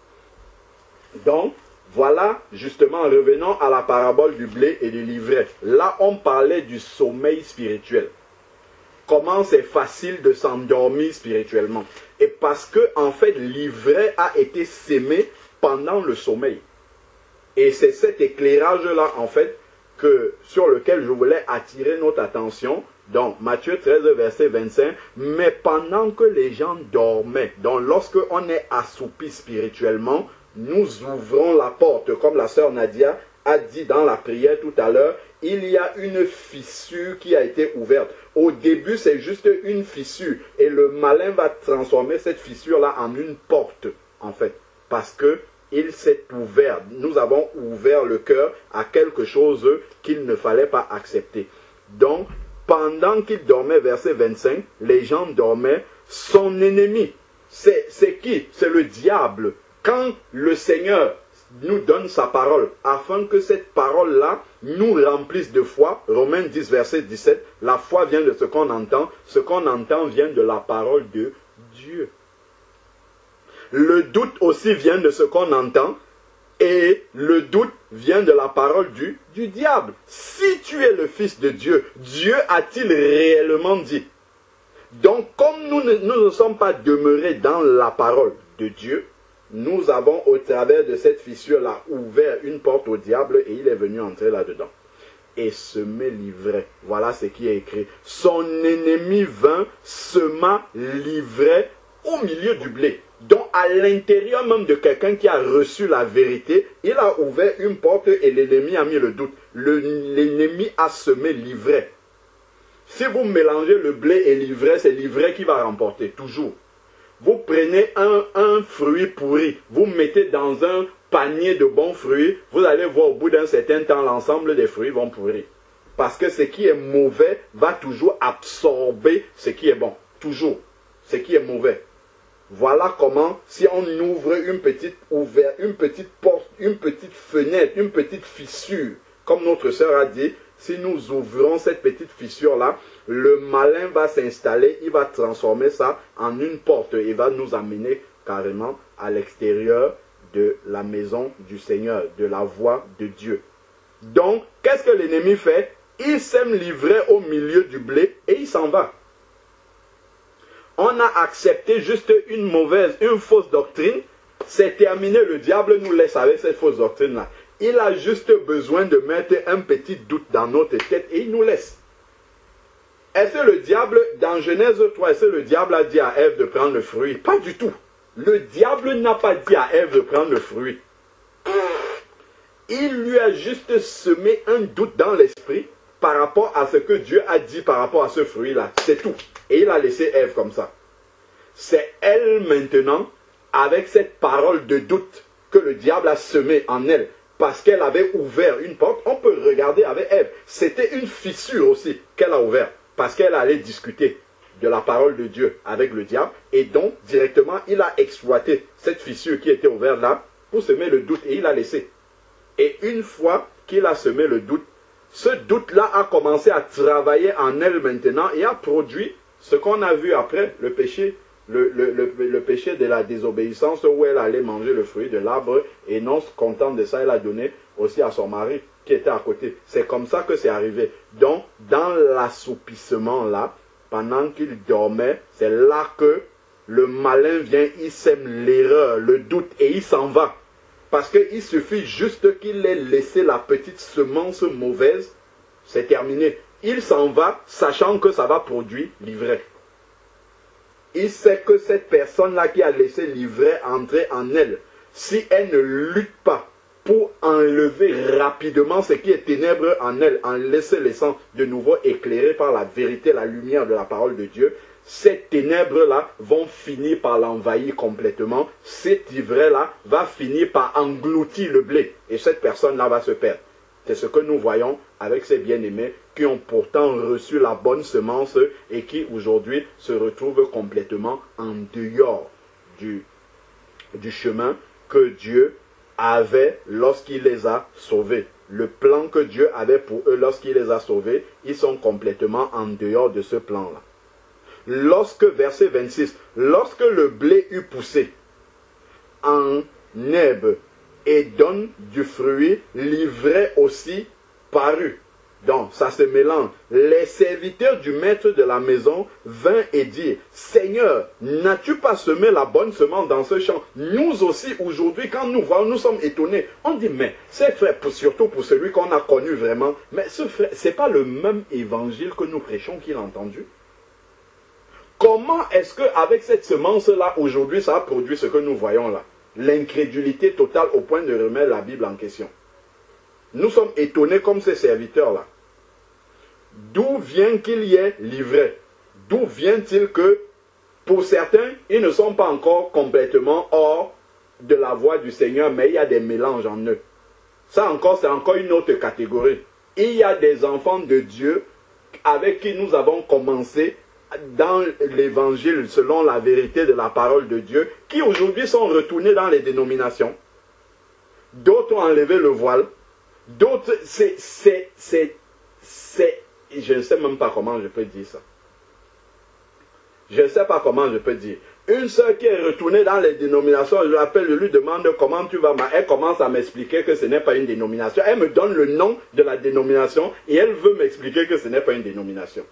S2: Donc, voilà, justement, revenons à la parabole du blé et du livret. Là, on parlait du sommeil spirituel. Comment c'est facile de s'endormir spirituellement. Et parce que, en fait, l'ivraie a été sémé pendant le sommeil. Et c'est cet éclairage-là, en fait, sur lequel je voulais attirer notre attention. Donc, Matthieu 13, verset 25. Mais pendant que les gens dormaient, donc lorsque on est assoupi spirituellement, nous ouvrons la porte, comme la sœur Nadia a dit dans la prière tout à l'heure, il y a une fissure qui a été ouverte. Au début, c'est juste une fissure. Et le malin va transformer cette fissure-là en une porte, en fait. Parce que il s'est ouvert. Nous avons ouvert le cœur à quelque chose qu'il ne fallait pas accepter. Donc, pendant qu'il dormait, verset 25, les gens dormaient. Son ennemi, c'est qui? C'est le diable. Quand le Seigneur nous donne sa parole, afin que cette parole-là nous remplisse de foi, Romains 10, verset 17, la foi vient de ce qu'on entend vient de la parole de Dieu. Le doute aussi vient de ce qu'on entend, et le doute vient de la parole du diable. Si tu es le Fils de Dieu, Dieu a-t-il réellement dit? Donc, comme nous ne sommes pas demeurés dans la parole de Dieu, nous avons au travers de cette fissure-là ouvert une porte au diable et il est venu entrer là-dedans. Et semer l'ivraie. Voilà ce qui est écrit. Son ennemi vint, sema l'ivraie au milieu du blé. Donc à l'intérieur même de quelqu'un qui a reçu la vérité, il a ouvert une porte et l'ennemi a mis le doute. L'ennemi a semé l'ivraie. Si vous mélangez le blé et l'ivraie, c'est l'ivraie qui va remporter, toujours. Vous prenez un fruit pourri, vous mettez dans un panier de bons fruits, vous allez voir au bout d'un certain temps, l'ensemble des fruits vont pourrir. Parce que ce qui est mauvais va toujours absorber ce qui est bon. Toujours. Ce qui est mauvais. Voilà comment, si on ouvre une petite porte, une petite fenêtre, une petite fissure, comme notre sœur a dit, si nous ouvrons cette petite fissure-là, le malin va s'installer, il va transformer ça en une porte et va nous amener carrément à l'extérieur de la maison du Seigneur, de la voix de Dieu. Donc, qu'est-ce que l'ennemi fait? Il sème l'ivraie au milieu du blé et il s'en va. On a accepté juste une fausse doctrine, c'est terminé, le diable nous laisse avec cette fausse doctrine-là. Il a juste besoin de mettre un petit doute dans notre tête et il nous laisse. Est-ce que le diable, dans Genèse 3, est-ce que le diable a dit à Ève de prendre le fruit? Pas du tout. Le diable n'a pas dit à Ève de prendre le fruit. Il lui a juste semé un doute dans l'esprit par rapport à ce que Dieu a dit par rapport à ce fruit-là. C'est tout. Et il a laissé Ève comme ça. C'est elle maintenant, avec cette parole de doute que le diable a semé en elle, parce qu'elle avait ouvert une porte. On peut regarder avec Ève. C'était une fissure aussi qu'elle a ouverte, parce qu'elle allait discuter de la parole de Dieu avec le diable. Et donc, directement, il a exploité cette fissure qui était ouverte là pour semer le doute et il a laissé. Et une fois qu'il a semé le doute, ce doute-là a commencé à travailler en elle maintenant et a produit ce qu'on a vu après, le péché, le péché de la désobéissance où elle allait manger le fruit de l'arbre et non contente de ça, elle a donné aussi à son mari qui était à côté. C'est comme ça que c'est arrivé. Donc, dans l'assoupissement là, pendant qu'il dormait, c'est là que le malin vient, il sème l'erreur, le doute et il s'en va. Parce qu'il suffit juste qu'il ait laissé la petite semence mauvaise, c'est terminé. Il s'en va, sachant que ça va produire l'ivraie. Il sait que cette personne-là qui a laissé l'ivraie entrer en elle, si elle ne lutte pas pour enlever rapidement ce qui est ténèbre en elle, en laissant de nouveau éclairé par la vérité, la lumière de la parole de Dieu, ces ténèbres-là vont finir par l'envahir complètement. Cet ivraie-là va finir par engloutir le blé. Et cette personne-là va se perdre. C'est ce que nous voyons avec ces bien-aimés qui ont pourtant reçu la bonne semence et qui aujourd'hui se retrouvent complètement en dehors du chemin que Dieu avait lorsqu'il les a sauvés. Le plan que Dieu avait pour eux lorsqu'il les a sauvés, ils sont complètement en dehors de ce plan-là. Lorsque, verset 26, lorsque le blé eut poussé en herbe et donne du fruit, l'ivraie aussi parut. Donc, ça se mélange. Les serviteurs du maître de la maison vinrent et dirent, Seigneur, n'as-tu pas semé la bonne semence dans ce champ? Nous aussi, aujourd'hui, quand nous voyons, nous sommes étonnés. On dit, mais c'est frère, surtout pour celui qu'on a connu vraiment, mais ce frère, ce n'est pas le même évangile que nous prêchons qu'il a entendu. Comment est-ce qu'avec cette semence-là, aujourd'hui, ça a produit ce que nous voyons là? L'incrédulité totale au point de remettre la Bible en question. Nous sommes étonnés comme ces serviteurs-là. D'où vient qu'il y ait l'ivraie? D'où vient-il que, pour certains, ils ne sont pas encore complètement hors de la voie du Seigneur, mais il y a des mélanges en eux. Ça encore, c'est encore une autre catégorie. Il y a des enfants de Dieu avec qui nous avons commencé dans l'évangile, selon la vérité de la parole de Dieu, qui aujourd'hui sont retournés dans les dénominations. D'autres ont enlevé le voile. D'autres, je ne sais même pas comment je peux dire ça. Je ne sais pas comment je peux dire. Une sœur qui est retournée dans les dénominations, je l'appelle, je lui demande comment tu vas. Elle commence à m'expliquer que ce n'est pas une dénomination. Elle me donne le nom de la dénomination et elle veut m'expliquer que ce n'est pas une dénomination.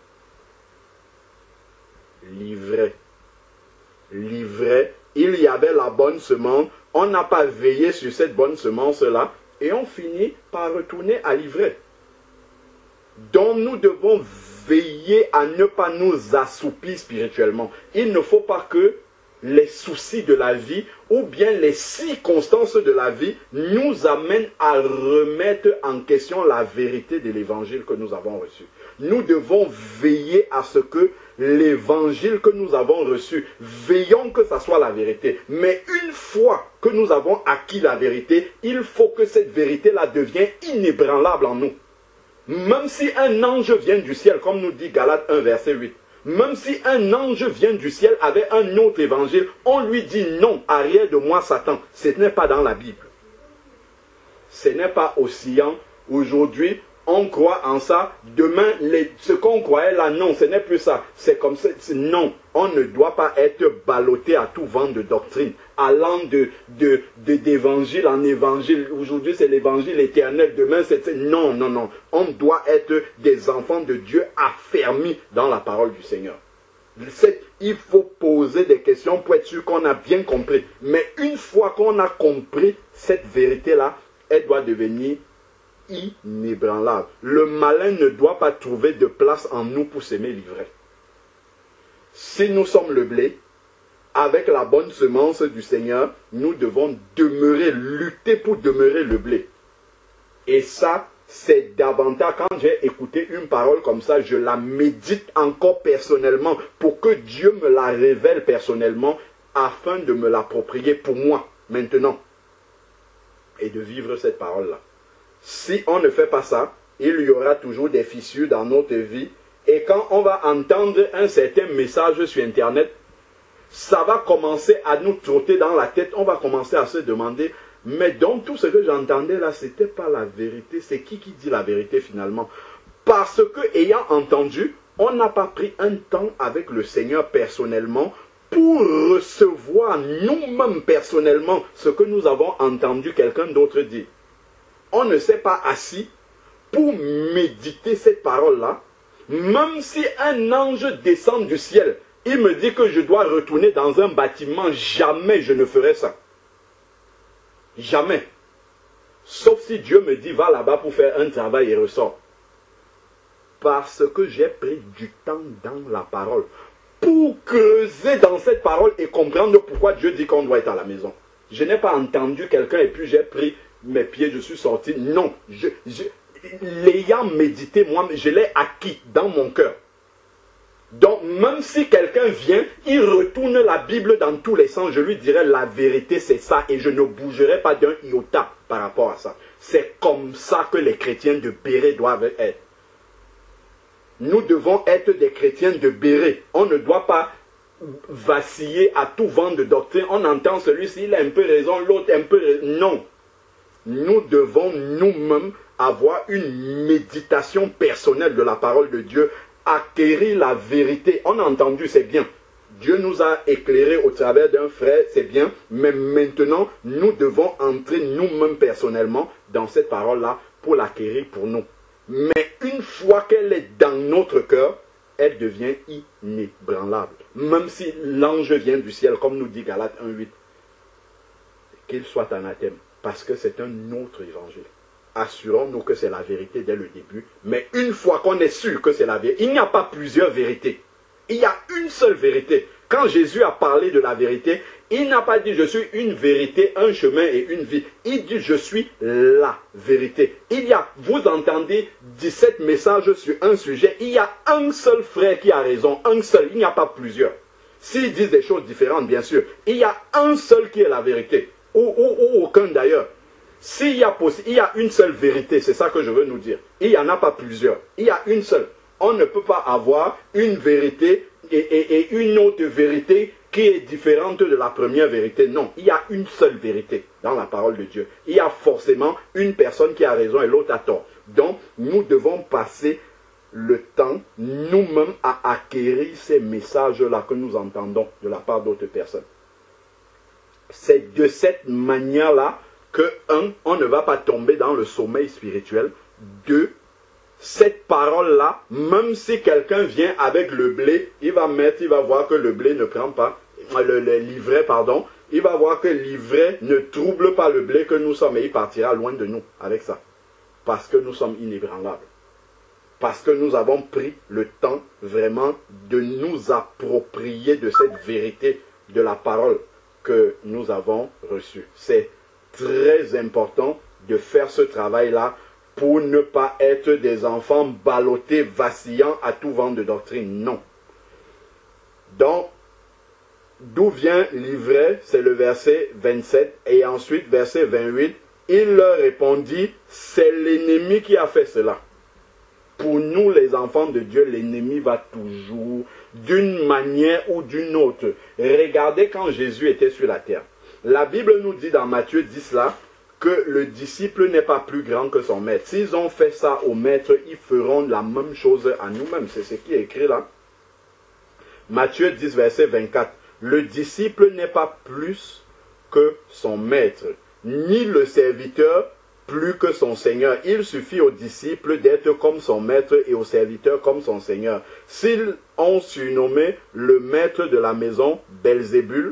S2: L'ivraie. L'ivraie, il y avait la bonne semence. On n'a pas veillé sur cette bonne semence-là et on finit par retourner à l'ivraie. Donc nous devons veiller à ne pas nous assoupir spirituellement. Il ne faut pas que les soucis de la vie ou bien les circonstances de la vie nous amènent à remettre en question la vérité de l'évangile que nous avons reçu. Nous devons veiller à ce que l'évangile que nous avons reçu, veillons que ça soit la vérité. Mais une fois que nous avons acquis la vérité, il faut que cette vérité-là devienne inébranlable en nous. Même si un ange vient du ciel, comme nous dit Galates 1, verset 8, même si un ange vient du ciel avec un autre évangile, on lui dit non, arrière de moi Satan. Ce n'est pas dans la Bible. Ce n'est pas oscillant. Aujourd'hui, on croit en ça. Demain, ce qu'on croyait là, non, ce n'est plus ça. C'est comme ça. Non, on ne doit pas être ballotté à tout vent de doctrine, allant d'évangile en évangile. Aujourd'hui, c'est l'évangile éternel. Demain, c'est... Non, non, non. On doit être des enfants de Dieu affermis dans la parole du Seigneur. Il faut poser des questions pour être sûr qu'on a bien compris. Mais une fois qu'on a compris cette vérité-là, elle doit devenir inébranlable. Le malin ne doit pas trouver de place en nous pour s'aimer l'ivraie. Si nous sommes le blé, avec la bonne semence du Seigneur, nous devons demeurer, lutter pour demeurer le blé. Et ça, c'est davantage, quand j'ai écouté une parole comme ça, je la médite encore personnellement pour que Dieu me la révèle personnellement afin de me l'approprier pour moi, maintenant. Et de vivre cette parole-là. Si on ne fait pas ça, il y aura toujours des fissures dans notre vie. Et quand on va entendre un certain message sur Internet, ça va commencer à nous trotter dans la tête. On va commencer à se demander, mais donc tout ce que j'entendais là, c'était pas la vérité. C'est qui dit la vérité finalement? Parce que, ayant entendu, on n'a pas pris un temps avec le Seigneur personnellement pour recevoir nous-mêmes personnellement ce que nous avons entendu quelqu'un d'autre dire. On ne s'est pas assis pour méditer cette parole-là. Même si un ange descend du ciel, il me dit que je dois retourner dans un bâtiment, jamais je ne ferai ça. Jamais. Sauf si Dieu me dit, va là-bas pour faire un travail et ressort. Parce que j'ai pris du temps dans la parole. Pour creuser dans cette parole et comprendre pourquoi Dieu dit qu'on doit être à la maison. Je n'ai pas entendu quelqu'un et puis j'ai pris mes pieds, je suis sorti. Non. L'ayant médité, moi, je l'ai acquis dans mon cœur. Donc, même si quelqu'un vient, il retourne la Bible dans tous les sens, je lui dirai la vérité, c'est ça, et je ne bougerai pas d'un iota par rapport à ça. C'est comme ça que les chrétiens de Béret doivent être. Nous devons être des chrétiens de Béret. On ne doit pas vaciller à tout vent de doctrine. On entend celui-ci, il a un peu raison, l'autre un peu raison. Non. Nous devons nous-mêmes avoir une méditation personnelle de la parole de Dieu, acquérir la vérité. On a entendu, c'est bien. Dieu nous a éclairés au travers d'un frère, c'est bien. Mais maintenant, nous devons entrer nous-mêmes personnellement dans cette parole-là pour l'acquérir pour nous. Mais une fois qu'elle est dans notre cœur, elle devient inébranlable. Même si l'ange vient du ciel, comme nous dit Galates 1,8, qu'il soit anathème, parce que c'est un autre évangile. Assurons-nous que c'est la vérité dès le début. Mais une fois qu'on est sûr que c'est la vérité, il n'y a pas plusieurs vérités. Il y a une seule vérité. Quand Jésus a parlé de la vérité, il n'a pas dit je suis une vérité, un chemin et une vie. Il dit je suis la vérité. Vous entendez 17 messages sur un sujet, il y a un seul frère qui a raison, un seul, il n'y a pas plusieurs. S'ils disent des choses différentes, bien sûr, il y a un seul qui est la vérité, ou aucun d'ailleurs. S'il y a une seule vérité, c'est ça que je veux nous dire. Il n'y en a pas plusieurs. Il y a une seule. On ne peut pas avoir une vérité et une autre vérité qui est différente de la première vérité. Non, il y a une seule vérité dans la parole de Dieu. Il y a forcément une personne qui a raison et l'autre a tort. Donc, nous devons passer le temps nous-mêmes à acquérir ces messages-là que nous entendons de la part d'autres personnes. C'est de cette manière-là que, on ne va pas tomber dans le sommeil spirituel. 2, cette parole-là, même si quelqu'un vient avec le blé, il va voir que le blé ne prend pas, l'ivraie, pardon, il va voir que l'ivraie ne trouble pas le blé que nous sommes et il partira loin de nous avec ça. Parce que nous sommes inébranlables. Parce que nous avons pris le temps vraiment de nous approprier de cette vérité de la parole que nous avons reçue. C'est très important de faire ce travail-là pour ne pas être des enfants ballottés, vacillants à tout vent de doctrine. Non. Donc, d'où vient l'ivraie? C'est le verset 27. Et ensuite, verset 28, il leur répondit, c'est l'ennemi qui a fait cela. Pour nous, les enfants de Dieu, l'ennemi va toujours, d'une manière ou d'une autre. Regardez quand Jésus était sur la terre. La Bible nous dit dans Matthieu 10 là, que le disciple n'est pas plus grand que son maître. S'ils ont fait ça au maître, ils feront la même chose à nous-mêmes. C'est ce qui est écrit là. Matthieu 10, verset 24. Le disciple n'est pas plus que son maître, ni le serviteur plus que son Seigneur. Il suffit au disciple d'être comme son maître et au serviteur comme son Seigneur. S'ils ont surnommé le maître de la maison Belzébul,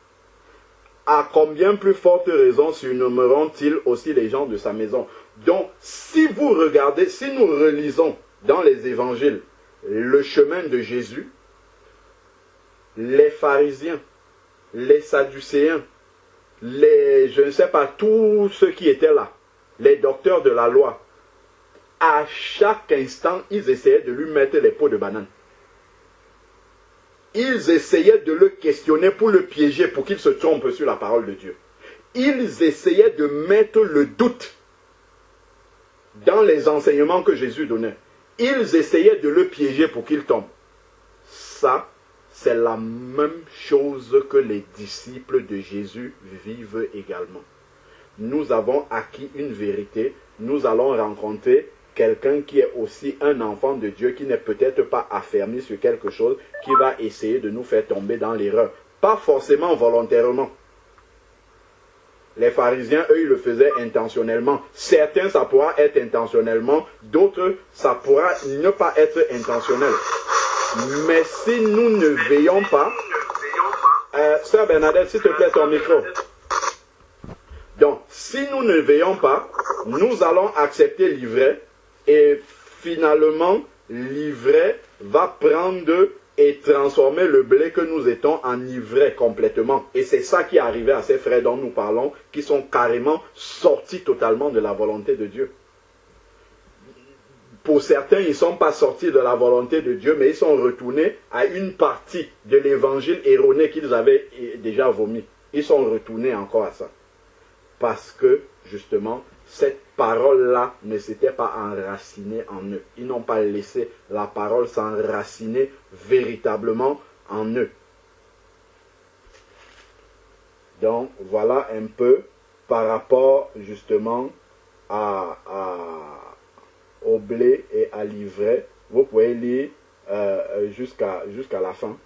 S2: à combien plus forte raison surnommeront-ils aussi les gens de sa maison? Donc, si vous regardez, si nous relisons dans les évangiles le chemin de Jésus, les pharisiens, les sadducéens, je ne sais pas, tous ceux qui étaient là, les docteurs de la loi, à chaque instant, ils essayaient de lui mettre les peaux de banane. Ils essayaient de le questionner pour le piéger, pour qu'il se trompe sur la parole de Dieu. Ils essayaient de mettre le doute dans les enseignements que Jésus donnait. Ils essayaient de le piéger pour qu'il tombe. Ça, c'est la même chose que les disciples de Jésus vivent également. Nous avons acquis une vérité, nous allons rencontrer quelqu'un qui est aussi un enfant de Dieu, qui n'est peut-être pas affermi sur quelque chose, qui va essayer de nous faire tomber dans l'erreur. Pas forcément volontairement. Les pharisiens, eux, ils le faisaient intentionnellement. Certains, ça pourra être intentionnellement, d'autres, ça pourra ne pas être intentionnel. Mais si nous ne veillons pas... Sœur Bernadette, s'il te plaît, ton micro. Donc, si nous ne veillons pas, nous allons accepter l'ivraie et finalement, l'ivraie va prendre et transformer le blé que nous étions en ivraie complètement. Et c'est ça qui est arrivé à ces frères dont nous parlons, qui sont carrément sortis totalement de la volonté de Dieu. Pour certains, ils ne sont pas sortis de la volonté de Dieu, mais ils sont retournés à une partie de l'évangile erroné qu'ils avaient déjà vomi. Ils sont retournés encore à ça. Parce que, justement, cette parole-là ne s'était pas enracinée en eux. Ils n'ont pas laissé la parole s'enraciner véritablement en eux. Donc, voilà un peu par rapport, justement, au blé et à l'ivraie. Vous pouvez lire jusqu'à la fin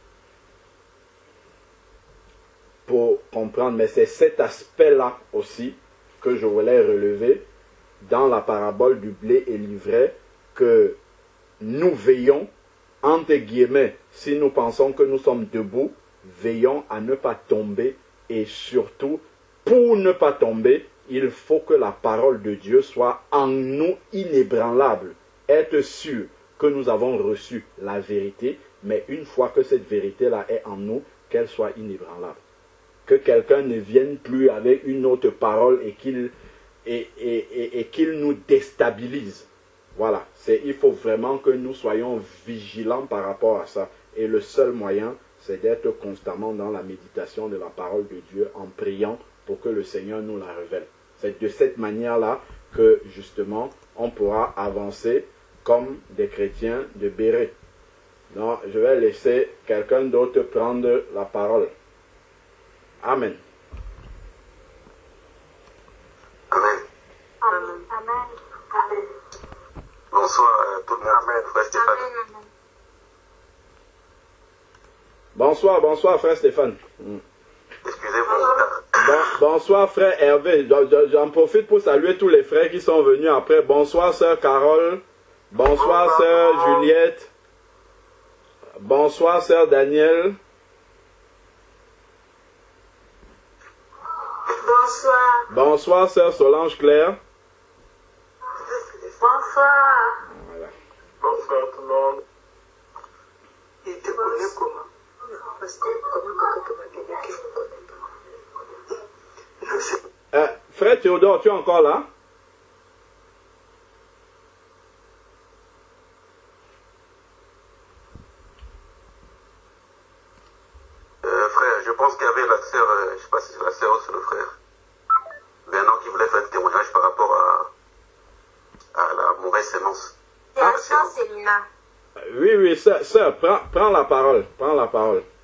S2: pour comprendre. Mais c'est cet aspect-là aussi que je voulais relever dans la parabole du blé et l'ivraie, que nous veillons, entre guillemets, si nous pensons que nous sommes debout, veillons à ne pas tomber, et surtout, pour ne pas tomber, il faut que la parole de Dieu soit en nous inébranlable. Être sûr que nous avons reçu la vérité, mais une fois que cette vérité-là est en nous, qu'elle soit inébranlable. Que quelqu'un ne vienne plus avec une autre parole et qu'il nous déstabilise. Voilà, il faut vraiment que nous soyons vigilants par rapport à ça. Et le seul moyen, c'est d'être constamment dans la méditation de la parole de Dieu, en priant pour que le Seigneur nous la révèle. C'est de cette manière-là que, justement, on pourra avancer comme des chrétiens de Béret. Donc, je vais laisser quelqu'un d'autre prendre la parole. Amen.
S1: Amen.
S3: Amen. Amen. Amen.
S1: Bonsoir tout le monde, frère Stéphane.
S3: Amen.
S2: Bonsoir, bonsoir, frère Stéphane.
S1: Excusez-moi.
S2: Bonsoir, frère Hervé. J'en profite pour saluer tous les frères qui sont venus après. Bonsoir, sœur Carole. Bonsoir, sœur Juliette. Bonsoir, sœur Daniel.
S3: Bonsoir.
S2: Bonsoir, sœur Solange Claire.
S3: Bonsoir.
S2: Voilà.
S1: Bonsoir tout le monde.
S4: Il te connaît comment? Parce que comment tu m'as dit qu'il ne connaît pas?
S2: Frère Théodore, tu es encore là?
S1: Frère, je pense qu'il y avait la sœur, je ne sais pas si c'est la sœur ou c'est le frère, Bernard qui voulait faire un témoignage par rapport à la mauvaise sémence.
S3: C'est la sœur Célina.
S2: Oui, sœur, prends la parole. Prends la parole.